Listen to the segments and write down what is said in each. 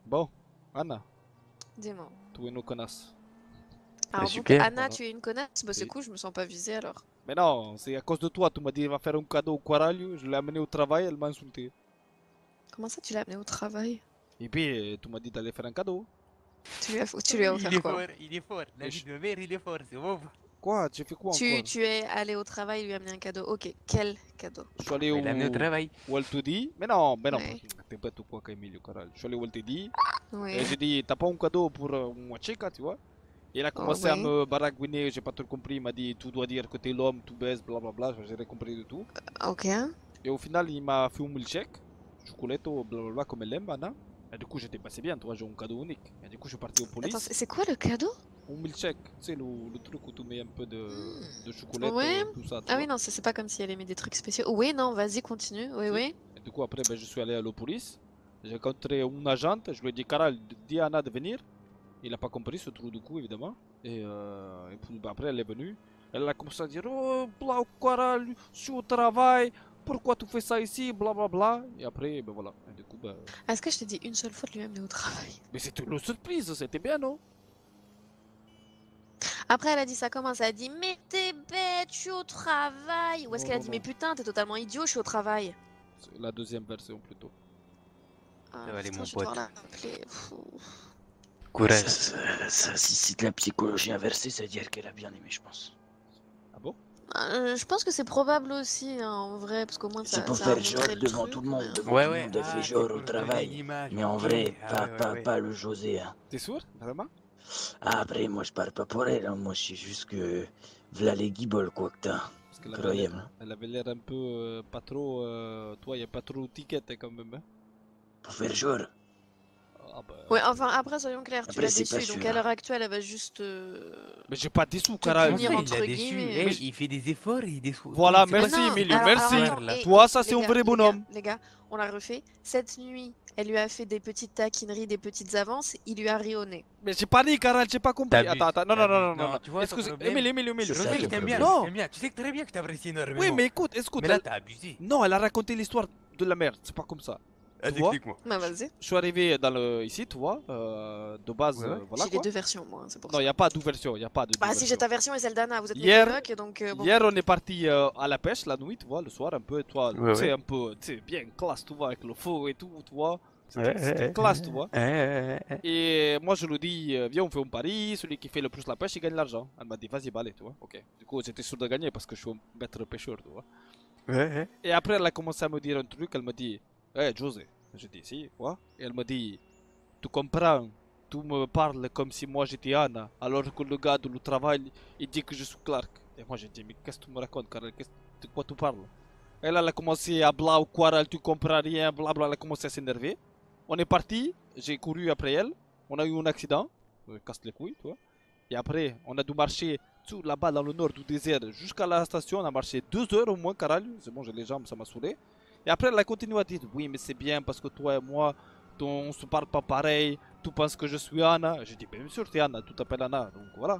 Bon, Anna, Dis-moi. tu es une connasse. Alors donc super. Anna, Voilà. tu es une connasse? Bah c'est Oui. cool, je me sens pas visée alors. Mais non, c'est à cause de toi. Tu m'as dit, va faire un cadeau au Quaralho. Je l'ai amené au travail, elle m'a insulté. Comment ça tu l'as amenée au travail? Et puis, tu m'as dit d'aller faire un cadeau. Tu lui as offert quoi? Il est fort. La Et vie de mère, il est fort, c'est bon. Quoi? Tu fais quoi encore? Tu es allé au travail, lui amener un cadeau. Ok, quel cadeau? Je suis allé Il l'a amené au travail. où elle te dit. Mais non, Ouais. t'es bête ou quoi, Camille, caralho. Je suis allé où elle te dit. Oui. Et j'ai dit, t'as pas un cadeau pour moi, chica, tu vois? Et il a Oh, commencé à oui. me baragouiner, j'ai pas tout compris. Il m'a dit, tu dois dire que t'es l'homme, tu baises, blablabla. J'ai rien compris du tout. Ok. Et au final, il m'a fait un milkshake, chocolatto, blablabla, comme elle aime, Anna. Et du coup, j'étais passé bien, toi, j'ai un cadeau unique. Et du coup, je suis parti aux Attends, police. c'est quoi le cadeau? Un milkshake, c'est le truc où tu mets un peu de chocolat, Ouais. tout ça, tu Ah vois. oui, non, c'est pas comme si elle aimait des trucs spéciaux. Oui, non, vas-y, continue. Oui, Si. oui. Et du coup, après, ben, je suis allé à la police. J'ai rencontré une agente, je lui ai dit, Caral, dis à Anna de venir. Il n'a pas compris ce trou du coup, évidemment. Et puis, ben, après, elle est venue. Elle a commencé à dire, oh, bla, Caral, je suis au travail. Pourquoi tu fais ça ici, blablabla. Et après, ben voilà. Et du coup, ben... Est-ce que je t'ai dit une seule fois de lui amener au travail? Mais c'était une surprise, c'était bien, non? Après, elle a dit ça comment? Elle a dit, mais t'es bête, je suis au travail. Ou est-ce Non, qu'elle a non, dit, mais non. putain, t'es totalement idiot, je suis au travail. C'est la deuxième version plutôt. Ah, Ça va aller, putain, mon je vais devoir pote. la rappeler. Courage. Si c'est de la psychologie inversée, ça veut dire qu'elle a bien aimé, je pense. Ah bon? Je pense que c'est probable aussi, hein, en vrai, parce qu'au moins C'est ça, pour ça a faire genre montré le devant truc. tout le monde. mais- Devant Ouais, tout le ouais. monde, elle fait Ah, c'est genre pour au donner une travail. image, Mais en ok. vrai, Ah, ouais. pas le José. Hein. T'es sûr? Vraiment? Ah, après, moi, je parle pas pour elle. Hein. Moi, je sais juste que. V'là les guibolles, quoi que t'as. Parce qu'elle avait l'air, Croyez-moi. elle avait l'air un peu pas trop. Toi, y a pas trop d'étiquette quand même. Hein? Pour faire genre. Ah bah. Ouais, enfin, après, soyons clairs, tu Après, l'as c'est pas déçu, donc sûr, à hein. l'heure actuelle, elle va juste Mais j'ai pas des sous, te caralho. punir, Comment entre ça, il l'a déçu? guillemets. Eh, il fait des efforts, il déçoit. Voilà, C'est quoi merci, non, Emilio, alors merci. attends, là. Toi, ça, c'est les un gars, vrai bonhomme. Les gars, on l'a refait. Cette nuit, elle lui a fait des petites taquineries, des petites avances, il lui a ri au nez. Mais j'ai pas dit, caralho, j'ai pas compris. T'abuses, Attends, non, Non, tu vois, ton Excuse, problème. Emilio. C'est Je ça sais que ton je t'aime bien, problème. Non. je t'aime bien. Tu sais très bien que je t'apprécie énormément. Oui, mais écoute. Mais là, elle... t'as abusé. Non, elle a raconté l'histoire de la merde, c'est pas comme ça. Vas-y, Tu vois? explique-moi. Bah vas-y. Je suis arrivé ici, tu vois, de base, Ouais, ouais. voilà J'ai les quoi. deux versions, moi, c'est pour Non, ça. il n'y a pas de version, il n'y a pas de Bah si, version. j'ai ta version et celle d'Anna, vous êtes mes Hier- colocs, donc bon. Hier, on est parti à la pêche la nuit, tu vois, le soir un peu, toi, Ouais, tu sais, ouais. un peu, tu sais, bien classe, tu vois, avec le feu et tout, tu vois. Ouais, C'était classe, tu vois. Ouais. Et moi, je lui dis, viens, on fait un pari, celui qui fait le plus la pêche, il gagne l'argent. Elle m'a dit, vas-y, bah, allez, tu vois, ok. Du coup, j'étais sûr de gagner parce que je suis un maître pêcheur, tu vois. Ouais. Et après, elle a commencé à me dire un truc, elle m'a dit, hé, José. J'ai dit, si, quoi? Et elle m'a dit, tu comprends, tu me parles comme si moi j'étais Anna, alors que le gars de le travail, il dit que je suis Clark. Et moi j'ai dit, mais qu'est-ce que tu me racontes, Carl? De quoi tu parles? Elle a commencé à bla ou quoi, tu comprends rien, blabla, elle a commencé à s'énerver. On est parti, j'ai couru après elle, on a eu un accident, casse les couilles, tu vois. Et après, on a dû marcher tout là-bas dans le nord du désert jusqu'à la station, on a marché 2 heures au moins, caralho. C'est bon, j'ai les jambes, ça m'a saoulé. Et après, elle a continué à dire, oui, mais c'est bien parce que toi et moi, on se parle pas pareil, tu penses que je suis Anna. J'ai dit, bien sûr, t'es Anna, tu t'appelles Anna, donc voilà.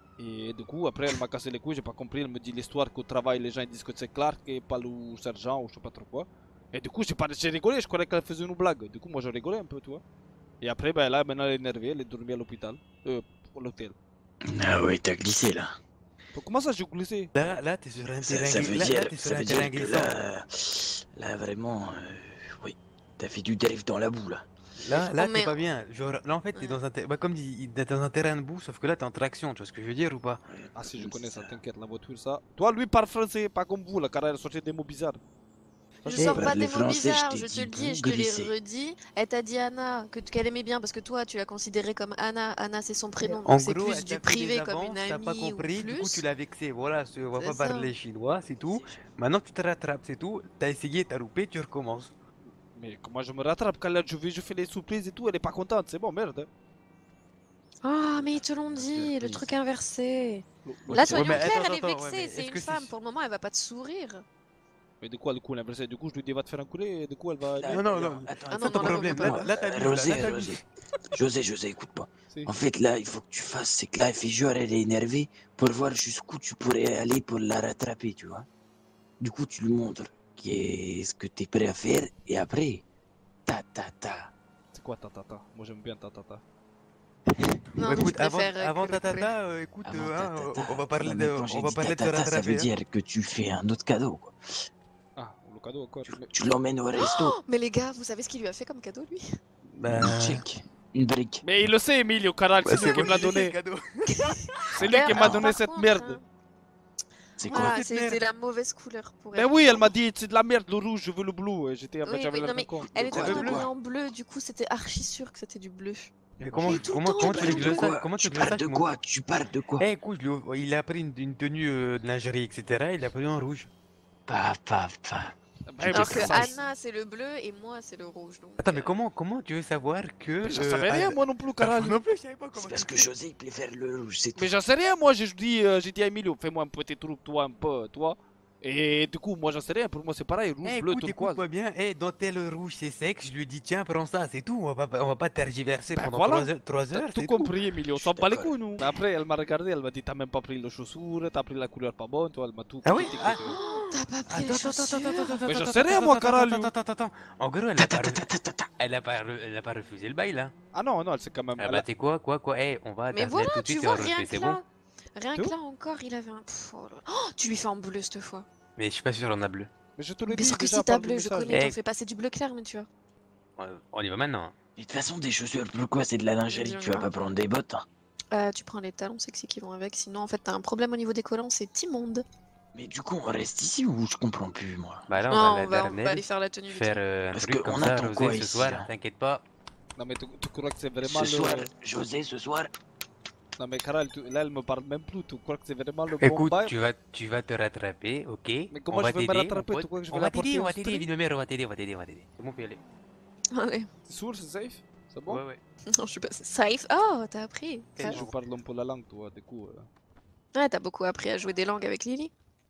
Et du coup, après, elle m'a cassé les couilles, j'ai pas compris, elle me dit l'histoire qu'au travail, les gens ils disent que c'est Clark et pas le sergent ou je sais pas trop quoi. Et du coup, j'ai rigolé, je croyais qu'elle faisait une blague. Du coup, moi, j'ai rigolé un peu, tu vois. Et après, ben là, maintenant, elle est énervée, elle est dormie à l'hôpital, à l'hôtel. Ah ouais, t'as glissé là. Comment ça, j'ai glissé? Là, t'es sur un terrain Ça veut là, dire, t'es sur ça un veut terrain dire que glissant. là vraiment, oui, t'as fait du drift dans la boue là. Là, mais- t'es pas bien. Genre, là, en fait, t'es dans un comme dit, t'es dans un terrain de boue, sauf que là, t'es en traction. Tu vois ce que je veux dire ou pas? Ah si, je connais ça, t'inquiète, la voiture, ça. Toi, lui, parle français, pas comme vous, là, car elle sortait des mots bizarres. Je Eh, sors bah, pas les des mots Français, je bizarres, t'ai je te dit le dis et vous je te l'ai glissez. redit. Elle t'a dit Anna, qu'elle aimait bien parce que toi tu l'as considérée comme Anna. Anna c'est son prénom, En donc c'est gros, plus elle du t'a fait privé des comme une avances, t'as pas amie ou compris, du coup, tu plus. l'as vexé. Voilà, on va C'est pas ça. parler chinois, c'est tout. Maintenant, tu te rattrapes, c'est tout. T'as essayé, t'as loupé, tu recommences. Mais comment je me rattrape quand là, je fais les surprises et tout, elle est pas contente, c'est bon, merde. Ah, mais ils te l'ont dit, le Surprise. truc inversé. Le- Là, le- soyons mais clairs, attends, elle est attends, ouais, vexée, mais c'est est-ce une que femme. c'est- Pour le moment, elle va pas te sourire. Mais de quoi le coup l'inversé? Du coup, je lui dis va te faire un couler et du coup, elle va. Non. Attends, Ah C'est non, ton non, là, problème. vraiment Là, pas. t'abuses, Rosé, là, t'abuses. José, écoute pas. Si. En fait, là, il faut que tu fasses, c'est que là, elle fait genre, elle est énervée pour voir jusqu'où tu pourrais aller pour la rattraper, tu vois. Du coup, tu lui montres ce que tu es prêt à faire et après, ta. c'est quoi tatata? Moi j'aime bien tatata. Non, Bah, mais tu écoute, préfères, avant que le poulet. Tatata, écoute, Avant hein, tatata. on va parler Non, de, mais quand j'ai on va dit parler de se tatata, ça veut rattraper. Hein. dire que tu fais un autre cadeau, quoi. Ah, le cadeau quoi? Tu l'emmènes au resto, Oh, mais les gars, vous savez ce qu'il lui a fait comme cadeau, lui? Bah, un check, une brique. Mais il le sait, Emilio, Caral, c'est lui qui me l'a donné. cadeau. C'est lui D'ailleurs, qui m'a alors, donné par cette contre, merde. hein, C'est quoi? voilà, cette c'était merde la mauvaise couleur pour Ben elle. oui, elle m'a dit c'est de la merde le rouge, je veux le bleu. Et j'étais, Oui, j'avais oui, l'air non, d'un mais con. elle était quoi, tout de habillée quoi? en bleu, du coup, c'était archi sûr que c'était du bleu. Mais comment, Mais tout le comment, temps, comment il tu veux que je le parle sache? Comment tu Tu veux que je le parles sache, de moi? quoi? Tu parles de quoi? Eh, écoute, il a pris une tenue de lingerie, etc. Il a pris en rouge. Pas. Ben oui, Alors c'est que ça. Anna, c'est le bleu et moi, c'est le rouge. Donc, Attends, mais comment tu veux savoir que. Mais j'en savais rien moi non plus, Caral. Non plus, je savais pas C'est comment parce tu que le sais. José il préfère le rouge, c'est tout. Mais j'en sais rien, moi j'ai dit à Emilio, fais-moi un petit truc, toi un peu, toi. Et du coup, moi j'en sais rien, pour moi c'est pareil, rouge, Eh, bleu, écoute, turquoise. écoute-moi bien. Eh, dentelle rouge, c'est sexe. Je lui dis, tiens, prends ça, c'est tout. On va pas tergiverser Ben pendant voilà. 3 T'as heures. tout c'est compris, Emilio, on Je suis s'en bat les d'accord. couilles, nous. Mais après, elle m'a regardé, elle m'a dit, t'as même pas pris les chaussures, t'as pris la couleur pas bonne, toi, elle m'a tout Ah oui? critiqué, Ah. tu vois. Oh, t'as pas pris Attends, les attends, chaussures. Mais j'en sais rien, moi, Caral. attends. En gros, elle a pas refusé le bail, là. Ah non, elle s'est quand même. Ah elle bah, a- t'es quoi? Eh, on va à Mais ta voilà, fenêtre tout de tu suite et vois, on refait, rien c'est que bon? là. Rien Tout que là encore, il avait un. Pff, oh là là. Oh, tu lui fais en bleu cette fois. Mais je suis pas sûr, on a bleu. Mais je te l'ai Mais dit sûr que déjà si t'as par le bleu, je message. connais, Eh. t'en fais passer du bleu clair, mais tu vois. On y va maintenant. Mais de toute façon, des chaussures, pourquoi c'est de la lingerie? Tu vas pas prendre des bottes, hein? Tu prends les talons sexy qui vont avec, sinon en fait t'as un problème au niveau des collants, c'est immonde. Mais du coup, on reste ici ou je comprends plus, moi? Bah là, Non, on va on à la va Darnelle aller faire la tenue vite faire fait. un Parce truc que comme on ça, attend Rosé, quoi ce ici, soir, là? t'inquiète pas. Non, mais tu crois que c'est vraiment Ce le. soir, José, ce soir, Non, mais Caral, là elle me parle même plus, tu crois que c'est vraiment le bon Écoute, bail? tu vas te rattraper, ok? Mais comment On je va vais me t'aider, rattraper? mon Tu pote. crois que je vais On la va porter t'aider, au on va t'aider, stream? vie de mère, on va t'aider. C'est bon, on peut y aller. Allez. C'est sûr, c'est safe? C'est bon? Ouais. Non, je suis pas safe. Oh, t'as appris. Et Ça- je parle un peu la langue, toi, du coup. Ouais, t'as beaucoup appris à jouer des langues avec Lily.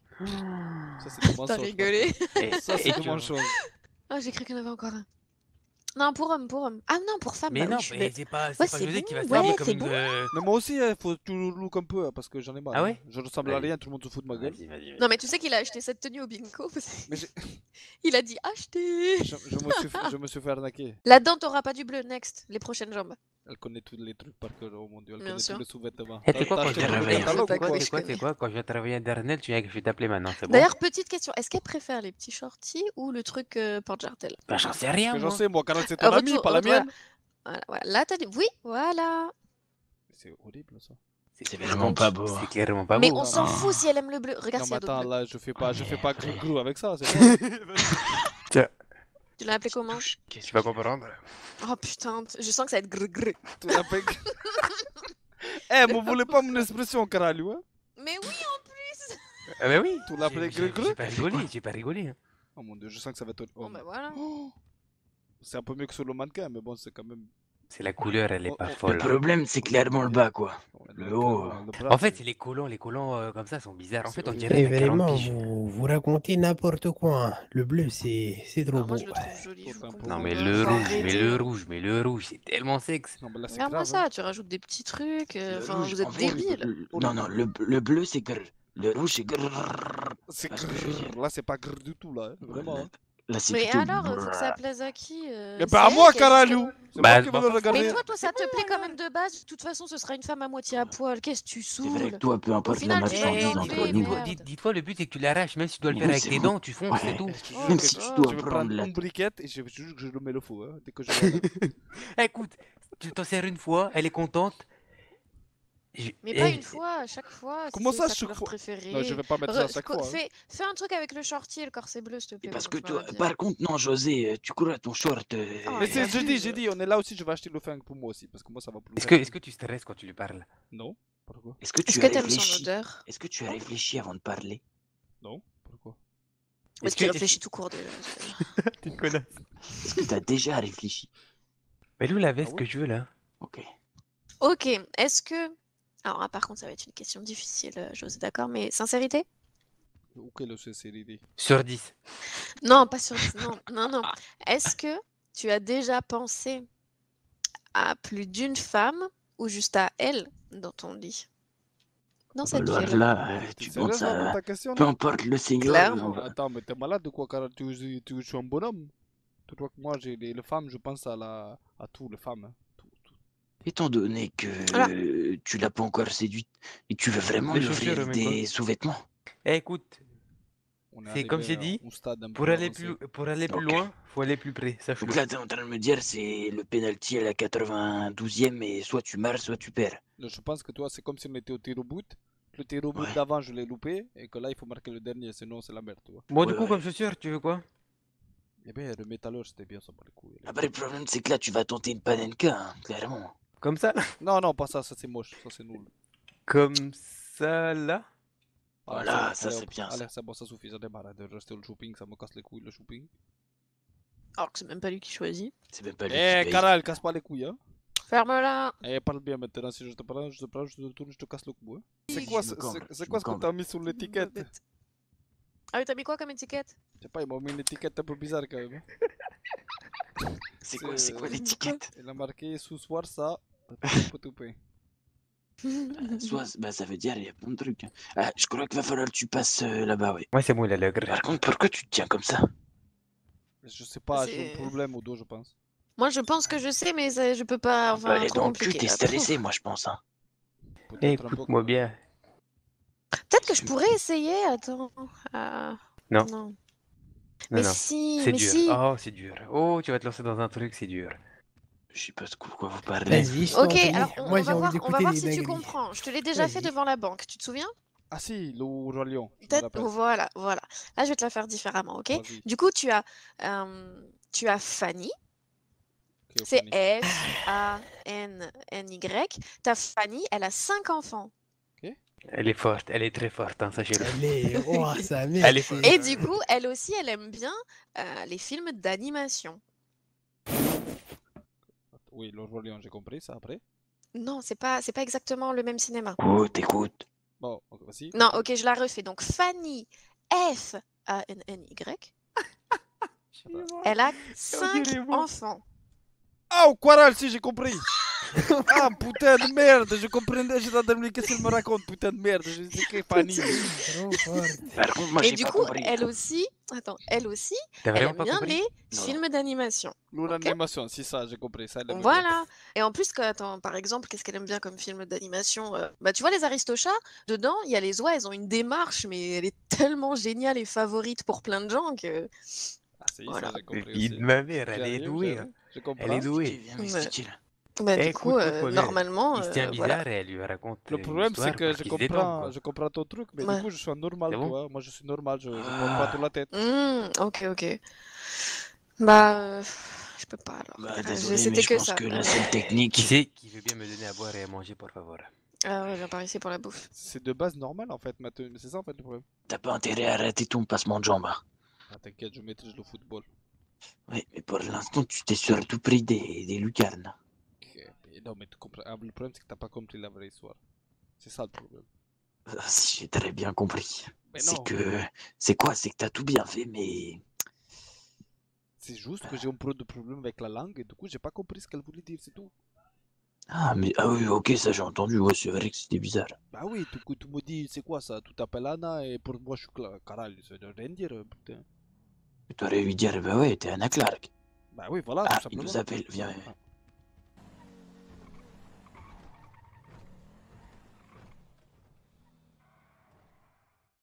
Ça, c'est des mensonges. T'as par rigolé. Et, contre. Ça, c'est et des tu- mensonges. Ah, j'ai cru qu'il y en avait encore un. Non, pour homme, pour homme. Ah non, pour femme. Mais bah non, oui, je suis mais bête. c'est pas Ouais, José c'est qui va bon, se taper ouais, comme c'est une. bon. Mais moi aussi, il faut toujours look un peu, parce que j'en ai marre. Ah hein. ouais? Je ressemble à Vas-y. rien, tout le monde se fout de ma gueule. Vas-y. Non, mais tu sais qu'il a acheté cette tenue au bingo. Mais j'ai- Il a dit acheter. je me suis fait arnaquer. Là-dedans, t'auras pas du bleu. Next, les prochaines jambes. Elle connaît tous les trucs par cœur, oh mon dieu, elle Bien connaît sûr. tous les sous-vêtements. Eh, tu sais quoi, T'as quand acheté je tout le réveille, catalogue faut ou pas quoi? que je connais. Quand je vais travailler à Darnel, je vais t'appeler maintenant, c'est bon? D'ailleurs, petite question. Est-ce qu'elle préfère les petits shorties ou le truc porte-jartel? Bah, j'en sais rien, Que j'en moi. sais, moi, Caral, c'est ton ami, Retour, pas la retour, mienne. Voilà. Là, t'as dit oui, voilà. C'est horrible ça. c'est vraiment pas beau. C'est clairement pas Mais beau. on hein. s'en fout si elle aime le bleu. Regarde Non, s'il y mais a d'autres attends, bleus. là, je fais pas grou avec ça, c'est bon. Tu l'as appelé comment? Tu vas comprendre. Oh putain, je sens que ça va être grrr. Tu l'appelles. Eh, vous voulez pas mon expression, Caral, ouais? Mais oui, en plus. Ah bah oui. Tu l'appelais gré-gré? J'ai pas rigolé. Hein. Oh mon dieu, je sens que ça va être. Oh, Bon bah voilà. oh. C'est un peu mieux que sur le mannequin, mais bon, c'est quand même. C'est la couleur, elle est pas Le Le folle. hein. problème, c'est clairement le bas, quoi. Ouais, Le haut. le bras, En fait, c'est- c'est les collants comme ça sont bizarres. En C'est fait, on horrible. dirait Et t'as 40 vraiment, piges. vous racontez n'importe quoi. Hein. Le bleu, c'est trop Alors, moi beau. je le trouve joli. Je vous Faut un peu- comprends Non, mais pas, le faut rouge, arrêter. mais le rouge, c'est tellement sexe. Non, mais là, c'est Regarde-moi grave. hein. ça, tu rajoutes des petits trucs. Le Enfin, rouge, vous en êtes vrai, débiles. Non, le bleu, c'est grrr. Le rouge, c'est grrr. C'est Parce que je veux grrr. Là, c'est pas grrr du tout, là. hein, Vraiment. hein. Là, c'est Mais plutôt alors, faut que brrr. ça plaise à qui Mais pas à moi, Caralou! C'est Bah, moi qui veux bah, le regarder. Mais toi, ça te plaît quand même de base. De toute façon, ce sera une femme à moitié à poil. Qu'est-ce que tu C'est vrai que saoules? toi, peu importe la final, tu vas marchandise bien entre enlever, nous, merde. Dis-toi, le but c'est que tu l'arraches, même si tu dois le Mais faire oui, avec c'est tes bon. dents, tu fonces, Ouais. c'est tout. Je te Oh, jure Même que si tu je dois je vais prendre prendre la... une briquette et je te jure que je le mets le fou, hein, dès que je vais là. Écoute, tu t'en sers une fois, elle est contente. Mais pas Eh, une fois, à chaque fois. si Comment c'est ça, sa chaque couleur fois? préférée. Non, je vais pas mettre ça à chaque fois. hein. Fais un truc avec le shorty et le corset bleu, s'il te plaît. Parce pour que je me toi, rappelle. par contre, non, José, tu cours à ton short. Oh, Mais il c'est, abuse. j'ai dit, on est là aussi, je vais acheter le fang pour moi aussi, parce que moi ça va plus. Est-ce que tu stresses quand tu lui parles? Non, pourquoi? Est-ce que Est-ce tu que as t'aimes son réfléchi? odeur? Est-ce que tu as réfléchi avant de parler? Non, pourquoi? Est-ce que- que tu réfléchis tout court déjà? T'es une connasse. Est-ce que tu as déjà réfléchi? Mais où la veste Ah que je veux là? Ok. Ok, est-ce que... Alors, par contre, ça va être une question difficile, José, d'accord, mais sincérité? Ou quelle sincérité? Sur 10. Non, pas sur... Non. Est-ce que tu as déjà pensé à plus d'une femme ou juste à elle dans ton lit? Dans cette Alors ville? là, T'es tu sérieuse penses là, pour à... ta question Peu là? importe le seigneur, Clairement. on va- Attends, mais t'es malade ou quoi, car tu je suis un bonhomme? Tu vois que moi, j'ai les femmes, je pense à tout, les femmes. Hein. Tout. Étant donné que Voilà. tu l'as pas encore séduite et tu veux vraiment Les lui chaussures, offrir mais des sous-vêtements. Eh, écoute, On est c'est comme arrivé j'ai dit, au stade un pour peu aller avancé. pour aller plus Ok. loin, faut aller plus près, Donc sache-le. là, t'es en train de me dire, c'est le penalty à la 92e et soit tu marques, soit tu perds. Là, je pense que toi, c'est comme si on était au tir au but. Le tir au but Ouais. d'avant, je l'ai loupé. Et que là, il faut marquer le dernier, sinon c'est la merde, tu vois. Bon, du Ouais, coup, ouais. comme chaussure, tu veux quoi? Eh bien, le métalleur, c'était bien, ça pour les couilles. Après, le problème, c'est que là, tu vas tenter une panenka, hein, clairement. Comme ça? Non, non, pas ça, ça c'est moche, ça c'est nul. Comme ça, là? Allez, Voilà, bon, ça, allez, c'est hop. bien, Allez, ça. c'est bon, ça suffit, j'en ai marre de rester au shopping, ça me casse les couilles le shopping. Alors que c'est même pas lui qui choisit. C'est même pas lui qui Eh, paye. Caral, casse pas les couilles, hein. Ferme-la. Eh, parle bien maintenant, si je te prends, je te tourne, je te casse le cou, hein. C'est Je quoi, me c'est comble, c'est je quoi me ce que comble. t'as mis sur l'étiquette? Bête. Ah oui, t'as mis quoi comme étiquette? Je sais pas, ils m'ont mis une étiquette un peu bizarre quand même. C'est quoi l'étiquette? Il a marqué ce soir ça, potoupé. Soit, bah, ça veut dire, il y a plein de trucs. Hein. Ah, je crois qu'il va falloir que tu passes là-bas, oui. Ouais, c'est bon, il a l'air grave. Par contre, pourquoi tu te tiens comme ça? Je sais pas, j'ai un C'est- problème au dos, je pense. Moi, je pense que je sais, mais je peux pas. Enfin, Bah, trop dans le cul, compliqué. t'es là. stressé, moi, je pense. Hein. Peut-être un peu, Écoute-moi quoi. bien. Peut-être que je pourrais essayer. Attends. Non. Non. Non, Mais non. si, C'est mais dur. si. Oh, c'est dur. Oh, tu vas te lancer dans un truc, c'est dur. Je sais pas de quoi vous parlez. Vas-y, je Ok, t'en prie. alors Moi, on j'ai va envie voir d'écouter les si tu dingueries. comprends. Je te l'ai déjà fait Vas-y. devant la banque. Tu te souviens? Ah si, le Roi Lion, je me Peut-être. rappelle. Voilà. Là, je vais te la faire différemment, ok? Vas-y, Du coup, tu as Fanny. ok, C'est Fanny. Fanny. Ta Fanny, elle a 5 enfants. Elle est forte, elle est très forte, hein, sachez-le. Elle est. Oh, sa mère. Elle est forte. Et du coup, elle aussi, elle aime bien les films d'animation. Oui, le Roi Lion, j'ai compris ça après. Non, c'est pas exactement le même cinéma. Écoute. Bon, ok, vas-y. Non, ok, je la refais. Donc Fanny, Fanny, elle a 5 dirait moi. enfants. Ah, au Quaral, si, j'ai compris. Ah, putain de merde, je comprenais, j'étais en train de me qu'est-ce qu'il me raconte, putain de merde, je sais que Fanny. Trop forte. Par contre, moi, Et j'ai du pas coup, compris. elle aussi, T'as elle vraiment aime pas bien compris? les Non. films d'animation. L'animation, c'est ça, j'ai compris. Ça, elle aime bien. Voilà. Et en plus, attends, par exemple, qu'est-ce qu'elle aime bien comme film d'animation? Bah, tu vois, les Aristochats, dedans, il y a les oies, elles ont une démarche, mais elle est tellement géniale et favorite pour plein de gens que. Ah, si, Voilà. ça, j'ai Le compris fille aussi. de ma mère, elle est J'arrive, douée. j'arrive, Hein. je comprends. Elle est Ok, douée. viens m'expliquer là. Bah, du Écoute, coup, écoute-moi bien. normalement, Il se tient voilà. bizarre et elle lui raconte Le une problème, c'est histoire que pour qu'il se détende, quoi. je comprends ton truc, mais Ouais. du coup, je suis un normal, C'est tu bon? vois. Moi, je suis normal, je prends pas toute la tête. Ok. Bah, je peux pas alors. Bah, désolé, mais C'était je que pense ça. que la seule technique. Qui c'est qui veut bien me donner à boire et à manger, por favor? Ah ouais, viens par ici pour la bouffe. C'est de base normal, en fait, maintenant. C'est ça, en fait, le problème. T'as pas intérêt à arrêter ton passement de jambes. Hein. Ah, t'inquiète, je maîtrise le football. Oui, mais pour l'instant, tu t'es surtout pris des lucarnes. Ok, mais non, mais tu comprends. Ah, le problème, c'est que t'as pas compris la vraie histoire. C'est ça le problème. Si j'ai très bien compris. Mais C'est non, que. C'est quoi? C'est que t'as tout bien fait, mais. c'est juste que j'ai un peu de problème avec la langue et du coup, j'ai pas compris ce qu'elle voulait dire, c'est tout. Ah, mais. Ah oui, ok, ça j'ai entendu. Ouais, c'est vrai que c'était bizarre. Bah oui, du coup, tu me dis, c'est quoi ça? Tu t'appelles Anna et pour moi, je suis Caral, ça veut rien dire, putain. Tu aurais lui dire, bah ouais, t'es Anna Clark. Bah oui, voilà, Ah, tout il simplement. nous appelle. Viens, Ah.